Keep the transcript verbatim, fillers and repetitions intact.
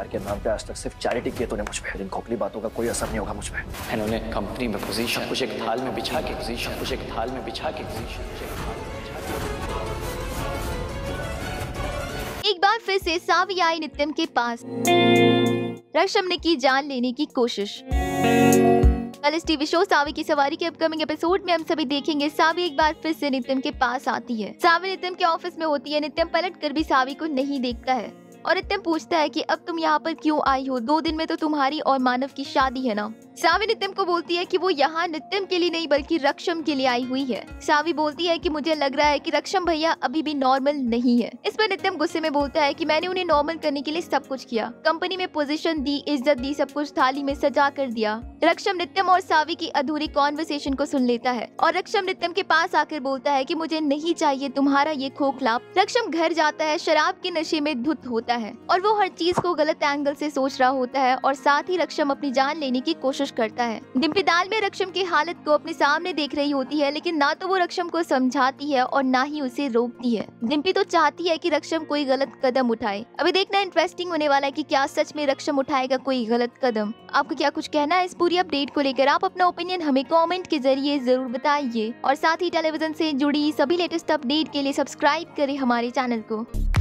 प्यार के नाम पे आज तक सिर्फ चैरिटी की तूने मुझ पे। इन खोखली बातों का कोई असर नहीं होगा मुझ पे। इन्होंने कंपनी में पोजीशन कुछ एक थाल में बिछा के पोजीशन कुछ एक थाल में बिछा के पोजीशन एक बार फिर से सावी आई नित्यम के पास। रक्षम ने की जान लेने की कोशिश। कल इस टीवी शो सावी की सवारी के अपकमिंग एपिसोड में हम सभी देखेंगे सावी एक बार फिर से नित्यम के पास आती है। सावी नित्यम के ऑफिस में होती है। नित्यम पलट कर भी सावी को नहीं देखता है और नित्यम पूछता है कि अब तुम यहाँ पर क्यों आई हो? दो दिन में तो तुम्हारी और मानव की शादी है ना। सावी नित्यम को बोलती है कि वो यहाँ नित्यम के लिए नहीं बल्कि रक्षम के लिए आई हुई है। सावी बोलती है कि मुझे लग रहा है कि रक्षम भैया अभी भी नॉर्मल नहीं है। इस पर नित्यम गुस्से में बोलता है कि मैंने उन्हें नॉर्मल करने के लिए सब कुछ किया, कंपनी में पोजीशन दी, इज्जत दी, सब कुछ थाली में सजा कर दिया। रक्षम नित्यम और सावी की अधूरी कॉन्वर्सेशन को सुन लेता है और रक्षम नित्यम के पास आकर बोलता है कि मुझे नहीं चाहिए तुम्हारा ये खोखला। रक्षम घर जाता है, शराब के नशे में धुत होता है और वो हर चीज को गलत एंगल से सोच रहा होता है और साथ ही रक्षम अपनी जान लेने की कोशिश करता है। डिम्पी दाल में रक्षम की हालत को अपने सामने देख रही होती है, लेकिन ना तो वो रक्षम को समझाती है और ना ही उसे रोकती है। डिम्पी तो चाहती है कि रक्षम कोई गलत कदम उठाए। अभी देखना इंटरेस्टिंग होने वाला है कि क्या सच में रक्षम उठाएगा कोई गलत कदम। आपको क्या कुछ कहना है इस पूरी अपडेट को लेकर? आप अपना ओपिनियन हमें कमेंट के जरिए जरूर बताइए और साथ ही टेलीविजन से जुड़ी सभी लेटेस्ट अपडेट के लिए सब्सक्राइब करें हमारे चैनल को।